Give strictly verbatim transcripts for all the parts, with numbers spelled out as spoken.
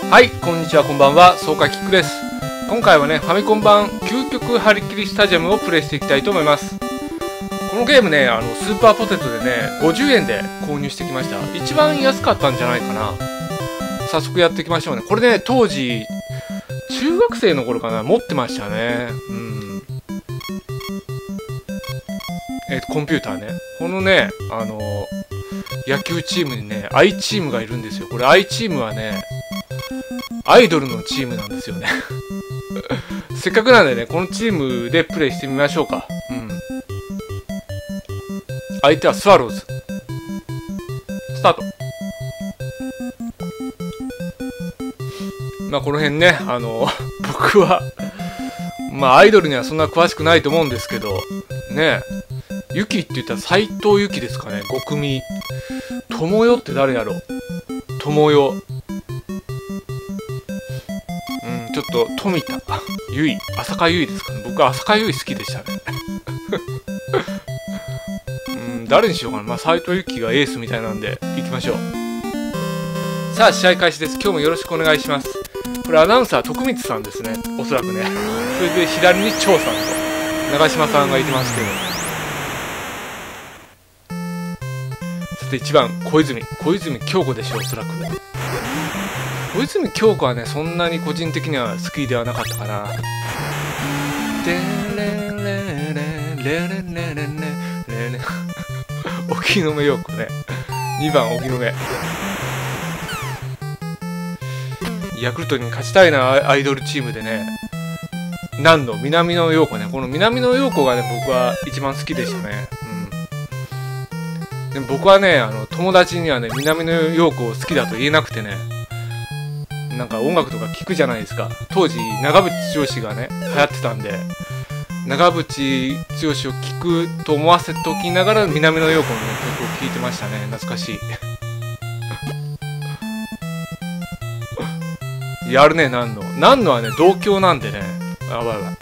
はい、こんにちは、こんばんは、爽快キックです。今回はね、ファミコン版究極張り切りスタジアムをプレイしていきたいと思います。このゲームね、あのスーパーポテトでね、ごじゅうえんで購入してきました。一番安かったんじゃないかな。早速やっていきましょうね。これね、当時、中学生の頃かな、持ってましたね。うん。えっと、コンピューターね。このね、あの、野球チームにね、I チームがいるんですよ。これ I チームはね、アイドルのチームなんですよね。せっかくなんでね、このチームでプレイしてみましょうか。うん。相手はスワローズ。スタート。まあこの辺ね、あの、僕は、まあアイドルにはそんな詳しくないと思うんですけど、ね、ユキって言ったら斎藤由貴ですかね、ご組。友よって誰やろう。友よ。ちょっと富田ゆい、浅香ゆいですかね。僕は浅香ゆい好きでしたね。うん、誰にしようかな。まあ斎藤由貴がエースみたいなんで行きましょう。さあ試合開始です。今日もよろしくお願いします。これアナウンサー徳光さんですね、おそらくね。それで左に張さんと長嶋さんがいてますけど、さていちばん小泉小泉京子でしょう、おそらく。小泉京子はね、そんなに個人的には好きではなかったかな。でれれれれれれれれれ荻野目洋子ね。にばん荻野目。ヤクルトに勝ちたいな、アイドルチームでね。なんの南野陽子ね。この南野陽子がね、僕は一番好きでしたね。うん。でも僕はね、あの友達にはね、南野陽子を好きだと言えなくてね。なんか音楽とか聴くじゃないですか。当時長渕剛がね流行ってたんで、長渕剛を聴くと思わせておきながら南野陽子の、ね、曲を聴いてましたね。懐かしい。やるね、なんのなんのはね同郷なんでね。あばいば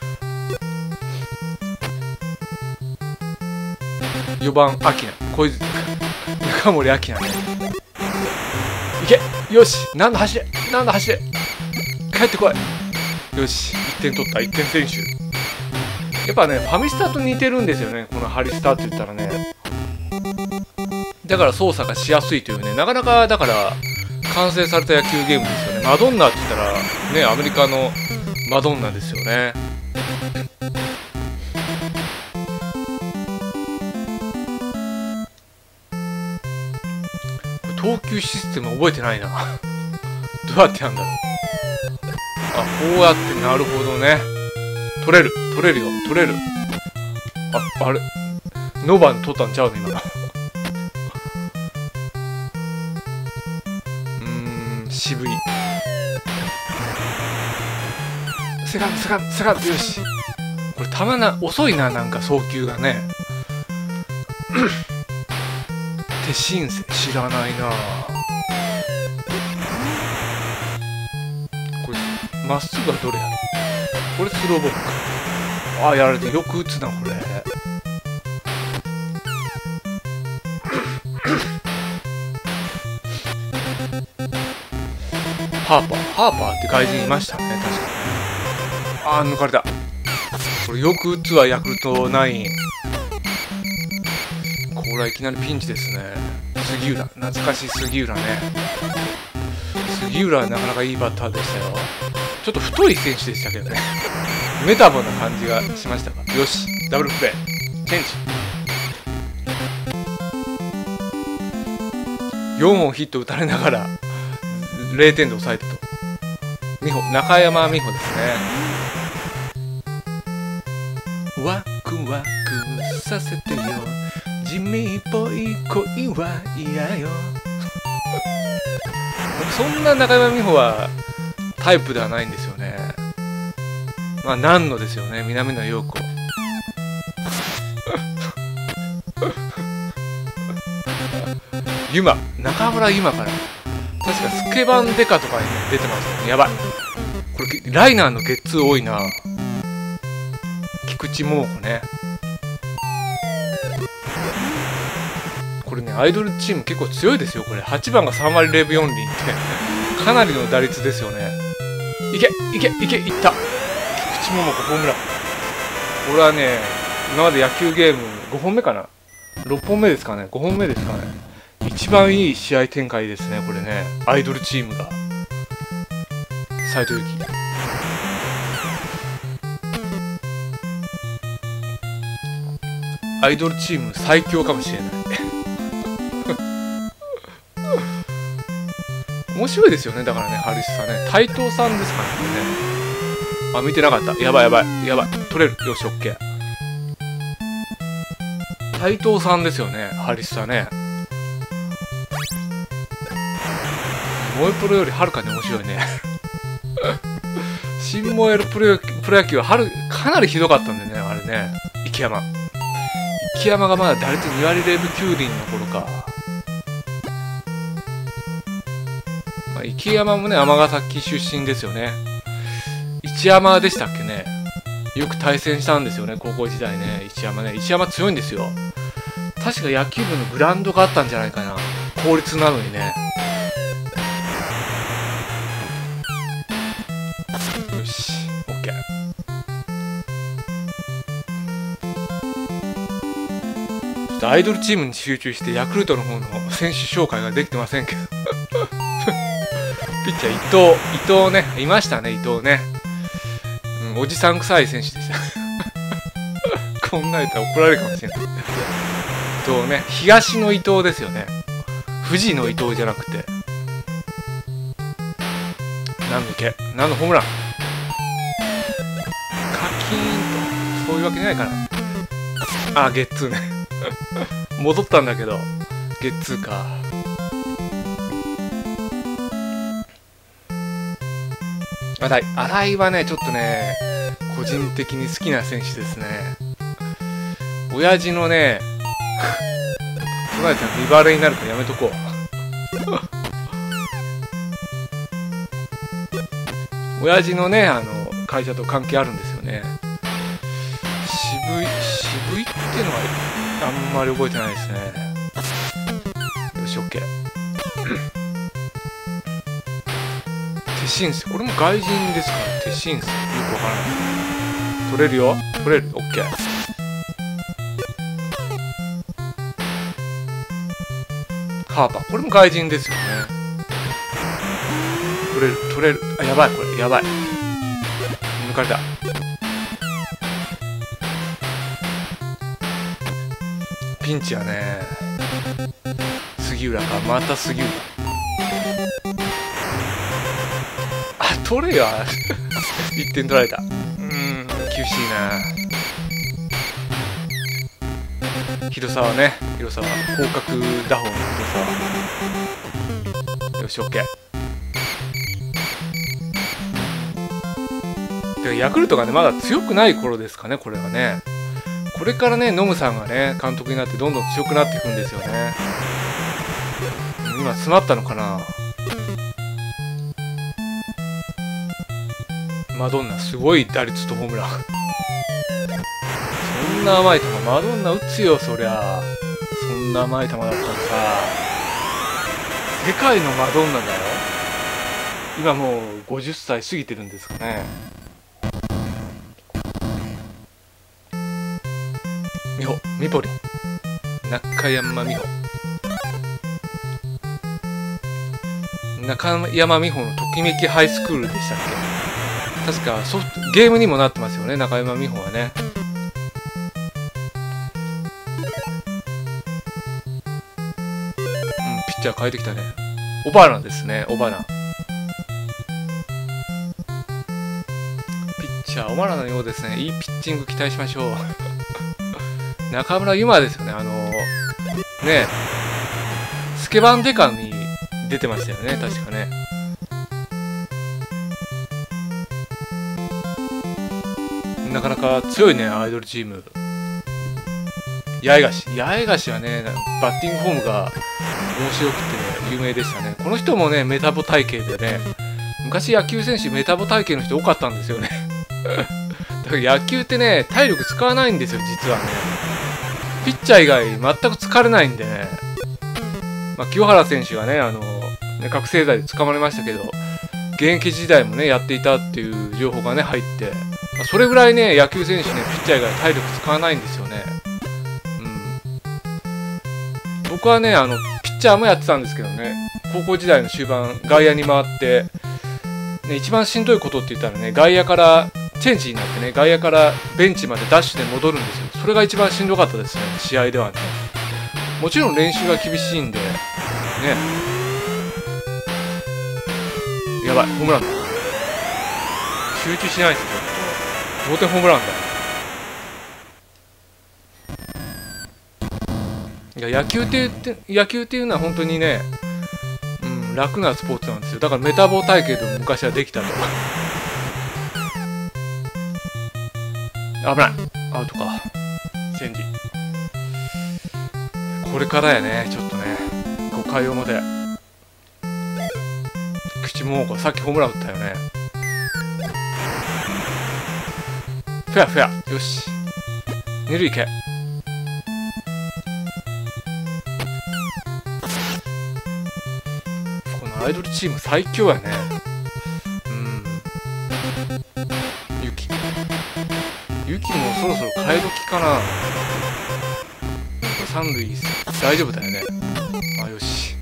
い。よばんアキナ、小泉中森明菜ね。いけ、よし、なんだ走れ、なんだ走れ、帰ってこい。よし、いってん取った、いってん選手。やっぱね、ファミスタと似てるんですよね、このハリスタって言ったらね。だから操作がしやすいというね、なかなかだから完成された野球ゲームですよね。マドンナって言ったらね、アメリカのマドンナですよね。投球システム覚えてないな。どうやってやるんだろう。あ、こうやって、なるほどね。取れる取れるよ、取れる。あ、あれノバン取ったんちゃうの今の。うーん、渋い。セカンドセカンドセカンド、よし。これ球な遅いな、なんか送球がね。手シンセ知らないな。これまっすぐはどれやろ。これスローボールか。あ、やられてよく打つなこれ。ハーパーハーパーって外人いましたね、確かに。あー、抜かれた。これよく打つわ、ヤクルトナイン。これはいきなりピンチですね。杉浦、懐かしい杉浦ね。杉浦はなかなかいいバッターでしたよ。ちょっと太い選手でしたけどね。メタボな感じがしましたが。よし、ダブルプレーチェンジ。よんほんヒット打たれながられいてんで抑えたと。美穂、中山美穂ですね。ワクワクさせてよ、地味っぽい恋は嫌よ。そんな中山美穂はタイプではないんですよね。まあ何のですよね、南野陽子。ユマ、中村ユマから確かスケバンデカとかに、ね、出てましたね。やばい、これライナーのゲッツー多いな。菊池桃子ね。これね、アイドルチーム結構強いですよ。これはちばんがさん割れいぶよん厘ってかなりの打率ですよね。いけいけいけ、いった。菊池桃子ホームラン。これはね、今まで野球ゲームごほんめかな、ろっぽんめですかね、ごほんめですかね、一番いい試合展開ですね、これね。アイドルチームが斎藤佑樹、アイドルチーム最強かもしれない面白いですよね。だからね、ハリスさんね、台東さんですからね。あ、見てなかった。やばいやばいやばい、取れる。よし、オッケー。台東さんですよね、ハリスさんね。萌えプロよりはるかに面白いね新萌えるプロプロ野球は春かなりひどかったんでね、あれね。池山池山がまだ打率に割れいぶきゅうりんの頃か。まあ、池山もね、尼崎出身ですよね。一山でしたっけね。よく対戦したんですよね、高校時代ね。一山ね、一山強いんですよ。確か野球部のグラウンドがあったんじゃないかな、公立なのにね。よし、オッケー。ちょっとアイドルチームに集中してヤクルトの方の選手紹介ができてませんけどピッチャー伊藤伊藤ね、いましたね、伊藤ね。うん、おじさん臭い選手でしたこんなんやったら怒られるかもしれない伊藤ね、東の伊藤ですよね。富士の伊藤じゃなくて。何のけ何のホームラン、カキーンと、そういうわけないかな。あ、ゲッツーね戻ったんだけどゲッツーか。新井新井はね、ちょっとね、個人的に好きな選手ですね。親父のねそなえちゃん見バレになるからやめとこう親父のね、あの会社と関係あるんですよね。渋い渋いっていうのはあんまり覚えてないですね。よし、 OK テシンス、これも外人ですから、テシンスよくわからない。取れるよ、取れる。 OK。 ハーパー、これも外人ですよね。取れる取れる。あ、やばい、これやばい、抜かれた。ピンチやね。杉浦か、また杉浦。あ、取れよいってん取られた。うーん、厳しいな。広沢ね、広沢、広角打法の広沢。よし、 OK。 でヤクルトがね、まだ強くない頃ですかね、これはね。これからね、ノムさんがね、監督になってどんどん強くなっていくんですよね。今詰まったのかな。マドンナ、すごい打率とホームランそんな甘い球、マドンナ打つよ、そりゃ。そんな甘い球だったらさ、世界のマドンナだよ。今もうごじゅっさい過ぎてるんですかね。美穂、ミポリン、中山美穂、中山美穂のときめきハイスクールでしたっけ。確かソフトゲームにもなってますよね、中山美穂はね。うん、ピッチャー変えてきたね。オバナですね、オバナ。ピッチャーオバナのようですね。いいピッチング期待しましょう中村ゆまですよね。あのね、スケバンデカに出てましたよね、確かね。なかなか強いね、アイドルチーム。八重樫、八重樫はね、バッティングフォームが面白くて有名でしたね。この人もね、メタボ体型でね、昔野球選手メタボ体型の人多かったんですよねだから野球ってね、体力使わないんですよ、実はね。ピッチャー以外全く疲れないんでね。まあ、清原選手がね、あのね、覚醒剤で捕まりましたけど、現役時代もね、やっていたっていう情報がね、入って、まあ、それぐらいね、野球選手ね、ピッチャー以外体力使わないんですよね。うん。僕はね、あの、ピッチャーもやってたんですけどね、高校時代の終盤、外野に回って、ね、一番しんどいことって言ったらね、外野から、チェンジになってね、外野からベンチまでダッシュで戻るんですよ。それが一番しんどかったですね、試合ではね。もちろん練習が厳しいんで、ね。やばい、ホームランだ。集中しないですよ。同点ホームランだ。いや、野球って言って、野球っていうのは本当にね、うん、楽なスポーツなんですよ。だからメタボ体系でも昔はできたと。危ない。アウトか。チェンジ。これからやね、ちょっとね。ごかい表。口もさっきホームラン打ったよね。フェアフェア。よし。二塁行け。このアイドルチーム最強やね。うん。ユキ。ユキもそろそろ替え時かな。三塁大丈夫だよね。あ、よし。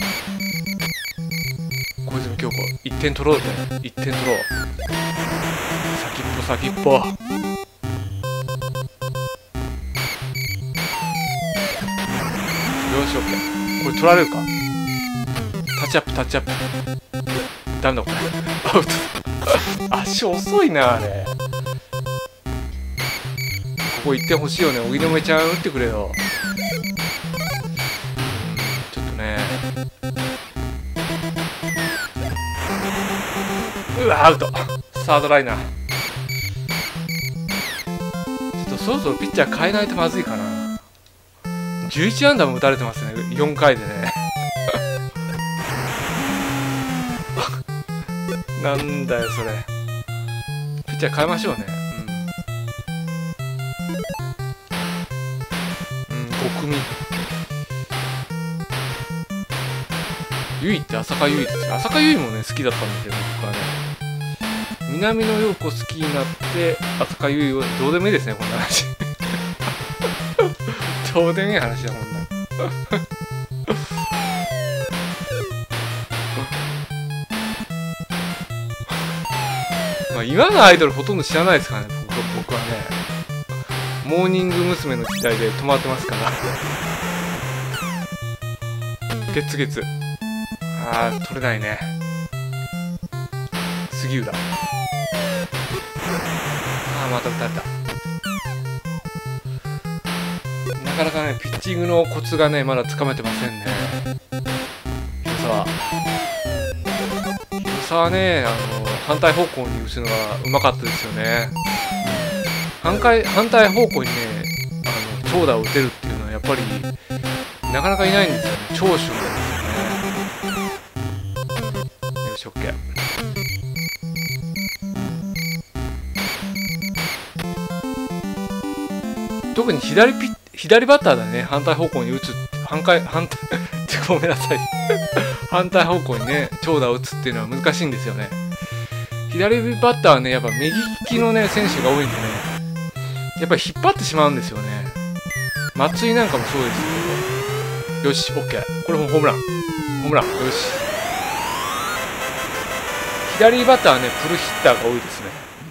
小泉京子、いってん取ろうぜ。いってん取ろう。先っぽ先っぽ。よし、オッケー。これ取られるか。タッチアップ、タッチアップ。ダメだ、これ。アウト。足遅いな、あれ。ここいってん欲しいよね。荻野目ちゃん打ってくれよ。ちょっとね。うわ、アウト。サードライナー。ちょっとそろそろピッチャー変えないとまずいかな。じゅういち安打も打たれてますね。よんかいでね。なんだよ、それ。ピッチャー変えましょうね。うん。うん、ご組。ゆいって浅香ゆいですよ。浅香ゆいもね、好きだったんですよ、僕はね。南野陽子好きになって、浅香ゆいを、どうでもいいですね、こんな話。どうでもいい話だ、こんな。まあ、今のアイドルほとんど知らないですからね、僕、僕はね。モーニング娘。の時代で止まってますから。ゲツゲツ。あー、取れないね。杉浦。あー、また打たれた。なかなかね、ピッチングのコツがね、まだつかめてませんね。広沢。広沢ね、あの、反対方向に打つのがうまかったですよね。反対、反対方向にね、あの、長打を打てるっていうのはやっぱり、なかなかいないんですよね。長所なんですよね。よし、オッケー。特に左ピッ、左バッターだね、反対方向に打つ、反対、反対、ごめんなさい。反対方向にね、長打を打つっていうのは難しいんですよね。左バッターはね、やっぱ右利きのね、選手が多いんでね、やっぱり引っ張ってしまうんですよね。松井なんかもそうですけど。よし、オッケー。これもホームラン。ホームラン。よし。左バッターはね、プルヒッターが多いですね。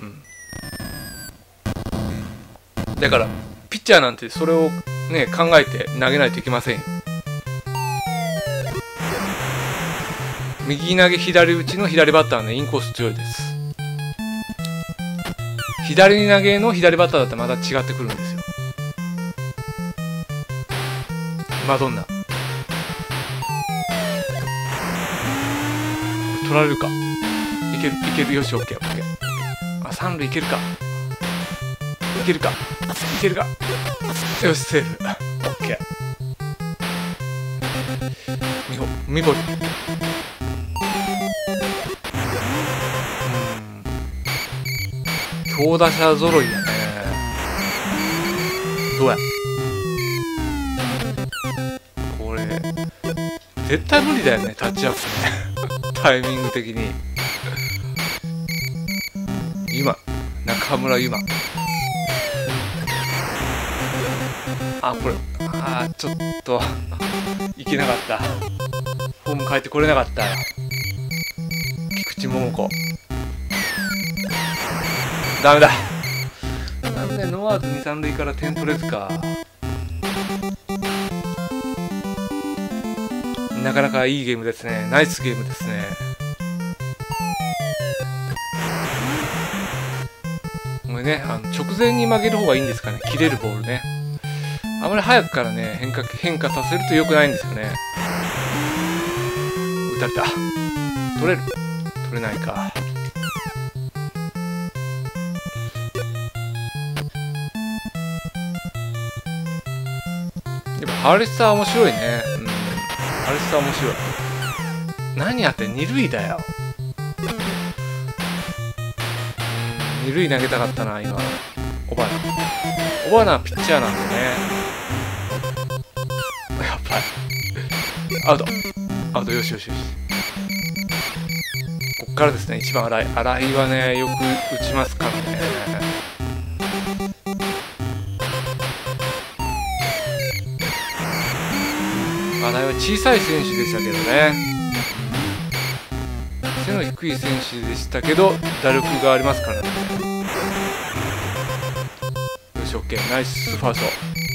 うん。だから、ピッチャーなんてそれをね、考えて投げないといけませんよ。右投げ左打ちの左バッターはね、インコース強いです。左投げの左バッターだったらまた違ってくるんですよ。マドンナ。取られるか。いける、いける。よし、オッケー、オッケー。あ、三塁いけるか。いけるか。いけるか。よし、セーフ。オッケー。みほ、みぼり。強打者揃いだね。どうや。これ絶対無理だよね、タッチアップね。 タイミング的に。今中村ゆま。あ、これ、あー、ちょっといけなかった。フォーム変えてこれなかったよ。菊池桃子。ダメだ。なんでノーアウトに、さん塁から点取れずか。なかなかいいゲームですね。ナイスゲームですね。これね、あの直前に曲げる方がいいんですかね。切れるボールね。あまり早くからね、変化変化させると良くないんですよね。打たれた。取れる。取れないか。でもハーレスター面白いね。うん。ハーレスター面白い。何やってん、二塁だよ。二塁投げたかったな、今。オバナ。オバナはピッチャーなんでね。やばい。アウト。アウト、よしよしよし。こっからですね、一番荒い。荒いはね、よく打ちますからね。荒井は小さい選手でしたけどね。背の低い選手でしたけど、打力がありますからね。よし、オッケー。ナイスファースト。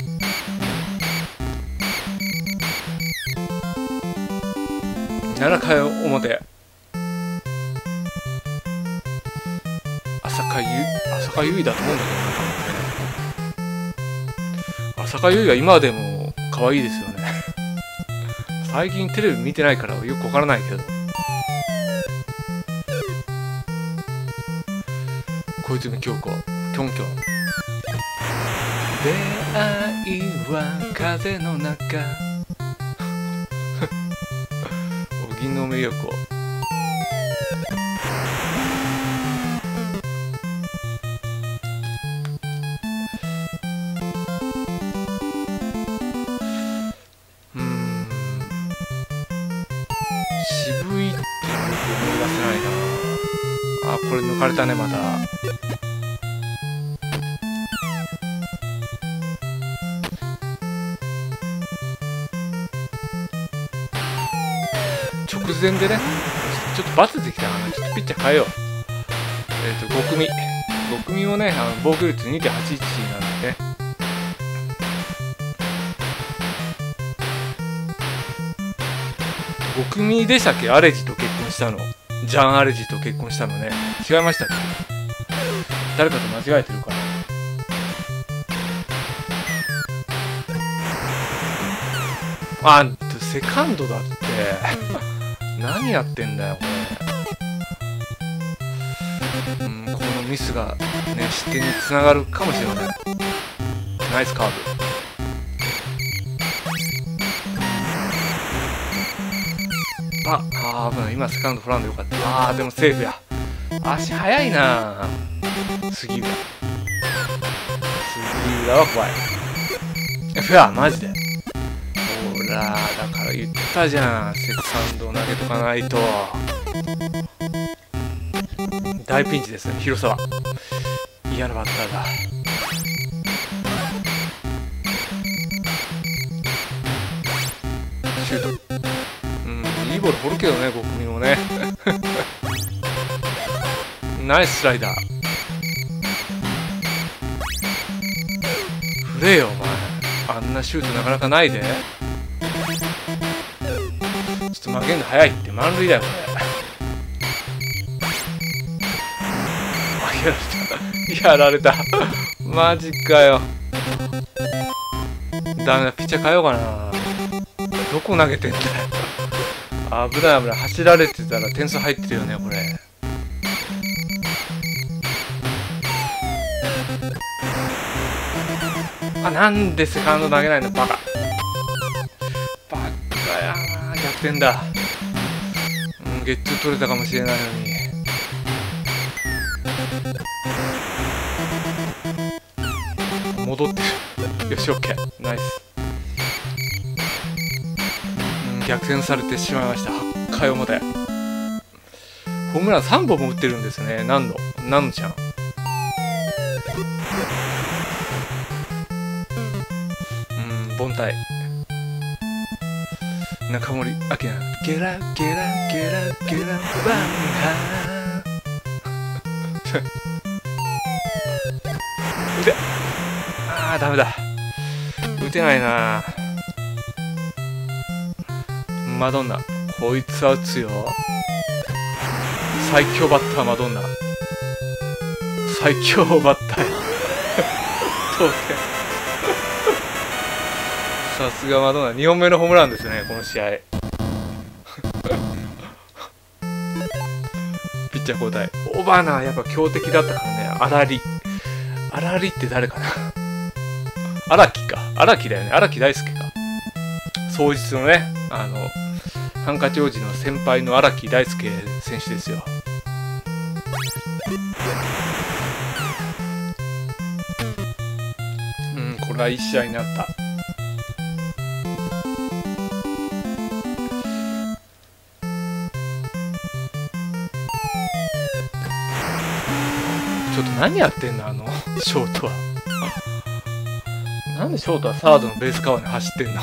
ななかい表。浅香ゆ浅香ゆいだと思うんだけどな。浅香ゆいは今でも可愛いですよね。最近テレビ見てないからよくわからないけど。小泉京子、キョンキョン。出会いは風の中。荻野目洋子。うーん。渋いっていうのを思い出せないな。あ、これ抜かれたね、また。直前でね、ちょっとバツ出てきたかな。ちょっとピッチャー変えよう。えっと、ご組。ご組もね、あの防御率 にてんはちいち なんでね。ご組でしたっけ、アレジと結婚したの。ジャン・アレジと結婚したのね。違いましたっけ。誰かと間違えてるかな。あんたセカンドだって。何やってんだよこれ。うん、このミスがね、失点につながるかもしれません。ナイスカーブ。あ、あー危ない。今セカンドフランでよかった。あーでもセーフや。足速いな杉浦。杉浦は怖い。フェアマジで。ほらだから言ったじゃん、セカンドを投げとかないと。大ピンチですね、広沢。嫌なバッターだ。シュート。うん、いいボール掘るけどね、僕にもね。ナイススライダー。振れよお前、あんなシュートなかなかないで。ちょっと曲げんの早いって。満塁だよこれ。やられた。やられた。マジかよ。ダメだ、ピッチャー変えようかな。どこ投げてんだよ。危ない危ない。走られてたら点数入ってるよねこれ。あ、なんでセカンド投げないのバカ。バカやな。逆転だ。うん、ゲッツー取れたかもしれないのに。戻ってる。よし、オッケー。ナイス。うん、逆転されてしまいました。はちかい表。 ホームランさんぼんも打ってるんですね。何の何のちゃん。うん、凡退。中森明菜、ゲラゲラゲラゲラバンハ打て。あーダメだ、打てないな。マドンナ、こいつは打つよ。最強バッターマドンナ、最強バッター当然さすがマドンナ、にほんめのホームランですね、この試合ピッチャー交代。オバナーやっぱ強敵だったからね。アラリアラリって誰かな荒木か、荒木だよね、荒木大輔か。双日のね、あのハンカチ王子の先輩の荒木大輔選手ですよ。うん、これはいい試合になった。ちょっと何やってんのあのショートは。なんでショートはサードのベースカバーに走ってんの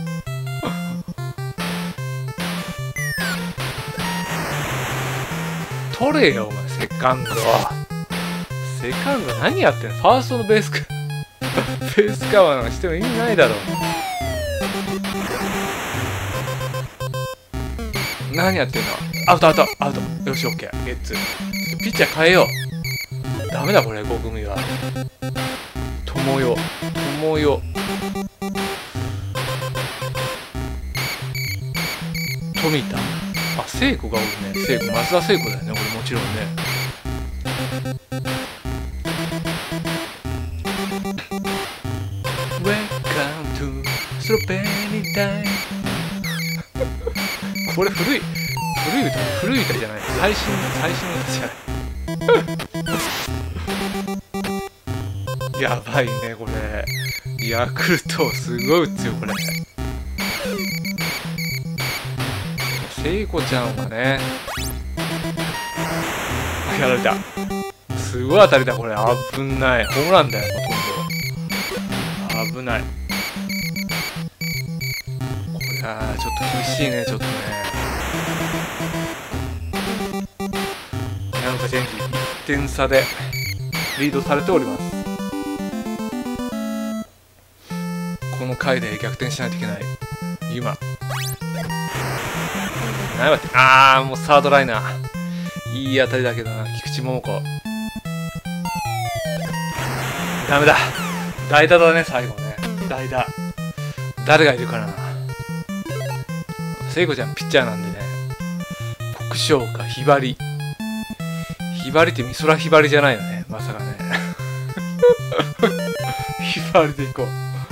取れよお前、セカンド。セカンド何やってんの。ファーストのベースカベースカバーなんかしても意味ないだろ。何やってんの。アウトアウトアウト。よしオッケーゲッツー。ピッチャー変えよう。ダメだこれ、ご組は。友よ友よ富田、あ、聖子がおるね。聖子、松田聖子だよね、これもちろんね。Welcome to Strawberry Time これ古い古い歌、古い歌じゃない、最新最新の歌じゃないやばいねこれ。ヤクルトすごい打つよこれ。聖子ちゃんはね、やられた。すごい当たりだこれ。危ない。ホームランだよほとんど。危ない。これはちょっと厳しいね、ちょっとね。なんかチェンジいってん差でリードされております。この回で逆転しないといけない。今何やって、あーもうサードライナーいい当たりだけどな。菊池桃子ダメだ。代打だね最後ね。代打誰がいるかな。聖子ちゃんピッチャーなんでね。国生かひばり。ひばりって美空ひばりじゃないよねまさかねひばりでいこう。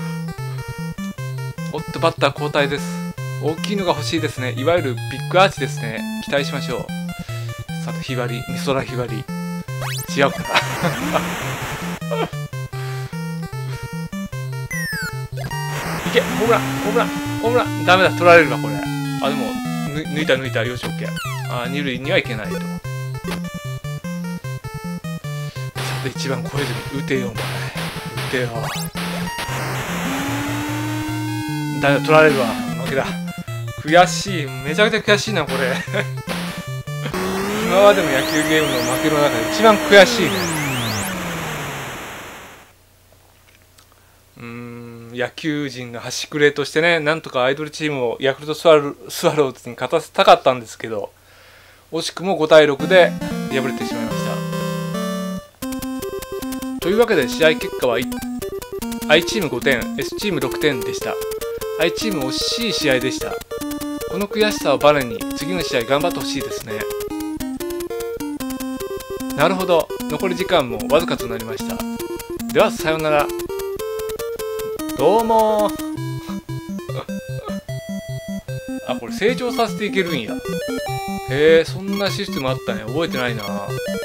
おっとバッター交代です。大きいのが欲しいですね。いわゆるビッグアーチですね。期待しましょう。さてひばり、美空ひばり違うかないけ、ホームランホームランホームラン。ダメだ、取られるわこれ。あでも抜いた抜いた。よしオッケー。あ二塁にはいけないと。さて一番超えずに打てよお前、打てよ。ダメだ、取られるわ。負けだ。悔しい。めちゃくちゃ悔しいなこれ今までの野球ゲームの負けの中で一番悔しいね。うーん、野球人の端くれとしてね、なんとかアイドルチームをヤクルトスワロスワローズに勝たせたかったんですけど、惜しくもごたいろくで敗れてしまいました。というわけで試合結果は I チームごてん、S チームろくてんでした。I チーム惜しい試合でした。この悔しさをバネに次の試合頑張ってほしいですね。なるほど、残り時間もわずかとなりました。ではさようなら。どうもあ、これ成長させていけるんや。へえ、そんなシステムあったね。覚えてないな。へ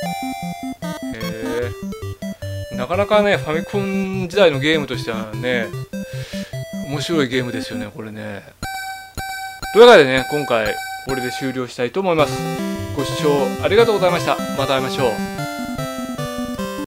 え、なかなかねファミコン時代のゲームとしてはね面白いゲームですよねこれね。というわけでね、今回これで終了したいと思います。 ご視聴ありがとうございました。また会いましょう。